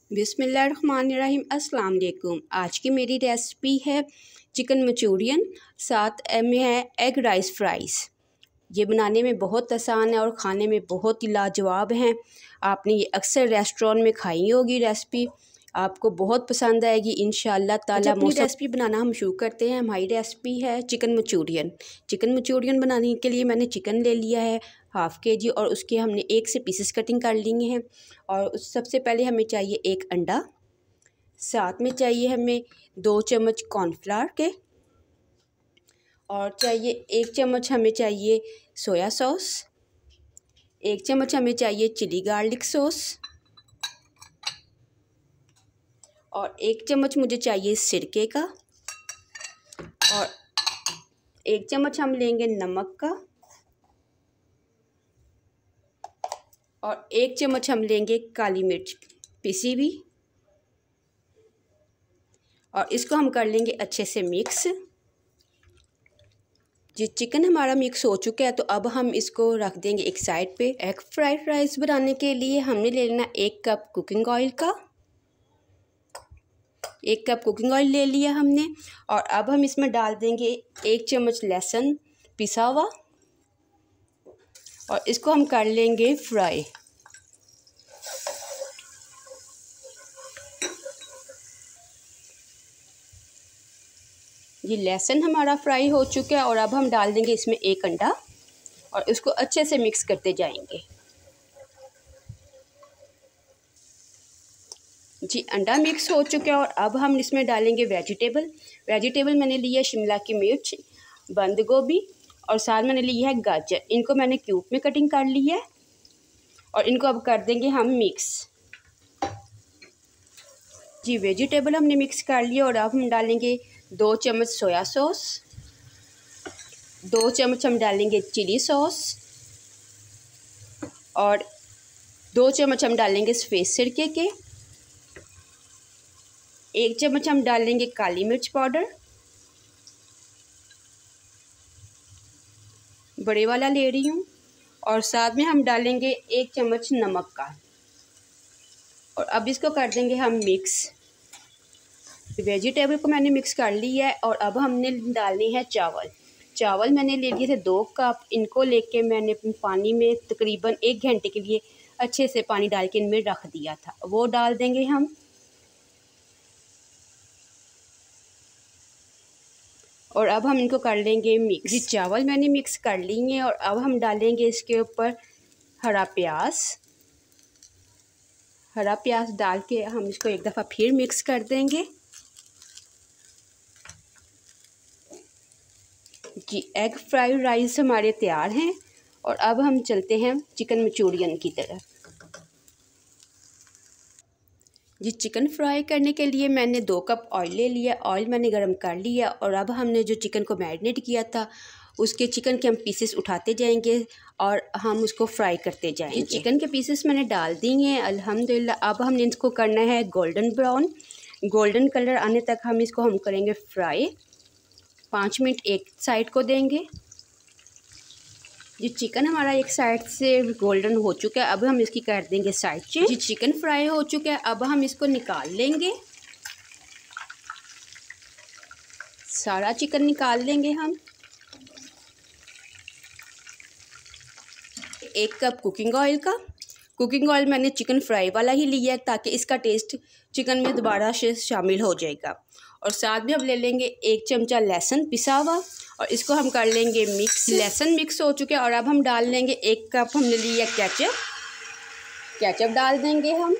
बिस्मिल्लाहिर्रहमानिर्रहीम। अस्सलाम वालेकुम। आज की मेरी रेसिपी है चिकन मंचूरियन, साथ में है एग राइस फ्राइज़। ये बनाने में बहुत आसान है और ख़ाने में बहुत ही लाजवाब हैं। आपने ये अक्सर रेस्टोरेंट में खाई होगी रेसिपी, आपको बहुत पसंद आएगी इंशाअल्लाह ताला। अपनी रेसिपी बनाना हम शुरू करते हैं। हमारी रेसिपी है चिकन मंचूरियन। चिकन मंचूरियन बनाने के लिए मैंने चिकन ले लिया है हाफ़ kg और उसके हमने एक से पीसेस कटिंग कर लिए हैं। और उस सबसे पहले हमें चाहिए एक अंडा, साथ में चाहिए हमें 2 चम्मच कॉर्नफ्लावर के, और चाहिए 1 चम्मच हमें चाहिए सोया सॉस, 1 चम्मच हमें चाहिए चिली गार्लिक सॉस, और 1 चम्मच मुझे चाहिए सिरके का, और 1 चम्मच हम लेंगे नमक का, और 1 चम्मच हम लेंगे काली मिर्च पिसी हुई, और इसको हम कर लेंगे अच्छे से मिक्स। जी चिकन हमारा मिक्स हो चुका है, तो अब हम इसको रख देंगे एक साइड पे। एग फ्राइड राइस बनाने के लिए हमने ले लेना 1 कप कुकिंग ऑयल का, 1 कप कुकिंग ऑयल ले लिया हमने। और अब हम इसमें डाल देंगे 1 चम्मच लहसुन पिसा हुआ, और इसको हम कर लेंगे फ्राई। ये लहसुन हमारा फ्राई हो चुका है, और अब हम डाल देंगे इसमें 1 अंडा और इसको अच्छे से मिक्स करते जाएंगे। जी अंडा मिक्स हो चुका है, और अब हम इसमें डालेंगे वेजिटेबल मैंने लिया शिमला की मिर्च, बंद गोभी, और साथ मैंने लिया है गाजर। इनको मैंने क्यूब में कटिंग कर ली है, और इनको अब कर देंगे हम मिक्स। जी वेजिटेबल हमने मिक्स कर लिया, और अब हम डालेंगे 2 चम्मच सोया सॉस, 2 चम्मच हम डालेंगे चिली सॉस, और 2 चम्मच हम डालेंगे सफ़ेद सिरके के, 1 चम्मच हम डालेंगे काली मिर्च पाउडर, बड़े वाला ले रही हूँ, और साथ में हम डालेंगे 1 चम्मच नमक का, और अब इसको कर देंगे हम मिक्स। वेजिटेबल को मैंने मिक्स कर लिया है, और अब हमने डालनी है चावल मैंने ले लिए थे 2 कप। इनको लेके मैंने पानी में तकरीबन 1 घंटे के लिए अच्छे से पानी डाल के इनमें रख दिया था, वो डाल देंगे हम। और अब हम इनको कर लेंगे मिक्स। जी चावल मैंने मिक्स कर लिए हैं, और अब हम डालेंगे इसके ऊपर हरा प्याज डाल के हम इसको एक दफ़ा फिर मिक्स कर देंगे। जी एग फ्राइड राइस हमारे तैयार हैं, और अब हम चलते हैं चिकन मंचूरियन की तरफ। जी चिकन फ्राई करने के लिए मैंने 2 कप ऑयल ले लिया। ऑयल मैंने गरम कर लिया, और अब हमने जो चिकन को मैरिनेट किया था उसके चिकन के हम पीसेस उठाते जाएंगे और हम उसको फ्राई करते जाएंगे। चिकन के पीसेस मैंने डाल दिए हैं अल्हम्दुलिल्लाह। अब हमने इसको करना है गोल्डन ब्राउन, गोल्डन कलर आने तक हम इसको करेंगे फ्राई। 5 मिनट एक साइड को देंगे। जी चिकन हमारा एक साइड से गोल्डन हो चुका है, अब हम इसकी कर देंगे साइड चेंज। जी चिकन फ्राई हो चुका है, अब हम इसको निकाल लेंगे। सारा चिकन निकाल लेंगे हम। 1 कप कुकिंग ऑयल मैंने चिकन फ्राई वाला ही लिया है, ताकि इसका टेस्ट चिकन में दोबारा से शामिल हो जाएगा। और साथ में हम ले लेंगे 1 चमचा लहसुन पिसा हुआ, और इसको हम कर लेंगे मिक्स। लहसुन मिक्स हो चुके हैं, और अब हम डाल लेंगे 1 कप हमने लिया केचप डाल देंगे हम।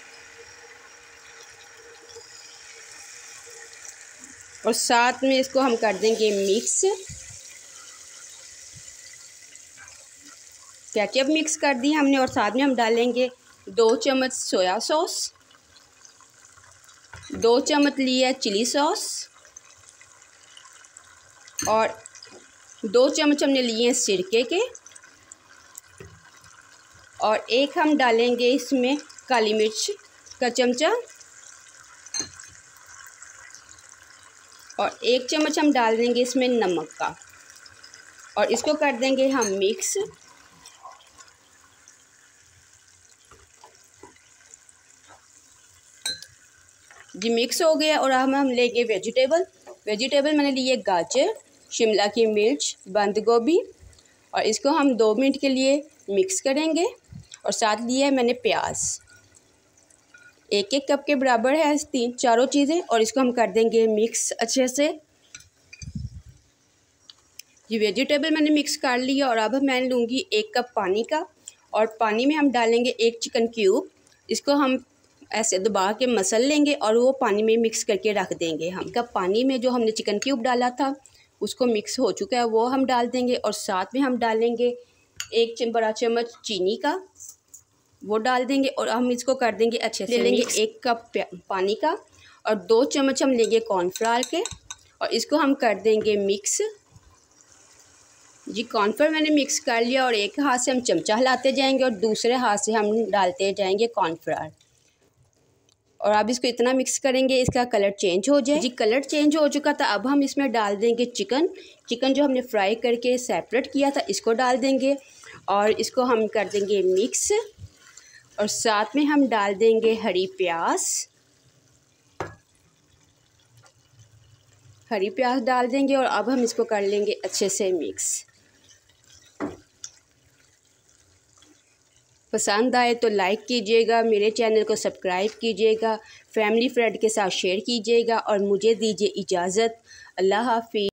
और साथ में इसको हम कर देंगे मिक्स। केचप मिक्स कर दिया हमने, और साथ में हम डालेंगे 2 चम्मच सोया सॉस, 2 चम्मच लिया चिली सॉस, और 2 चम्मच हमने लिए हैं सिरके के, और 1 हम डालेंगे इसमें काली मिर्च का चमचा, और 1 चम्मच हम डाल देंगे इसमें नमक का, और इसको कर देंगे हम मिक्स। जी मिक्स हो गया। और अब हम लेंगे वेजिटेबल मैंने लिए गाजर, शिमला की मिर्च, बंद गोभी, और इसको हम 2 मिनट के लिए मिक्स करेंगे। और साथ लिया है मैंने प्याज, 1 कप के बराबर है चारों चीज़ें, और इसको हम कर देंगे मिक्स अच्छे से। ये वेजिटेबल मैंने मिक्स कर लिया। और अब मैं लूँगी 1 कप पानी का, और पानी में हम डालेंगे 1 चिकन क्यूब। इसको हम ऐसे दबा के मसल लेंगे और वो पानी में मिक्स करके रख देंगे। हम कप पानी में जो हमने चिकन क्यूब डाला था उसको मिक्स हो चुका है, वो हम डाल देंगे। और साथ में हम डालेंगे 1 बड़ा चम्मच चीनी का, वो डाल देंगे। और हम इसको कर देंगे अच्छे से। ले लेंगे 1 कप पानी का, और 2 चम्मच हम लेंगे कॉर्नफ्लावर के, और इसको हम कर देंगे मिक्स। जी कॉर्नफ्लावर मैंने मिक्स कर लिया, और एक हाथ से हम चमचा हिलाते जाएंगे और दूसरे हाथ से हम डालते जाएंगे कॉर्नफ्लावर। और अब इसको इतना मिक्स करेंगे इसका कलर चेंज हो जाए। जी कलर चेंज हो चुका था। अब हम इसमें डाल देंगे चिकन जो हमने फ्राई करके सेपरेट किया था, इसको डाल देंगे और इसको हम कर देंगे मिक्स। और साथ में हम डाल देंगे हरी प्याज डाल देंगे। और अब हम इसको कर लेंगे अच्छे से मिक्स। पसंद आए तो लाइक कीजिएगा, मेरे चैनल को सब्सक्राइब कीजिएगा, फैमिली फ्रेंड के साथ शेयर कीजिएगा, और मुझे दीजिए इजाज़त। अल्लाह हाफ़िज़।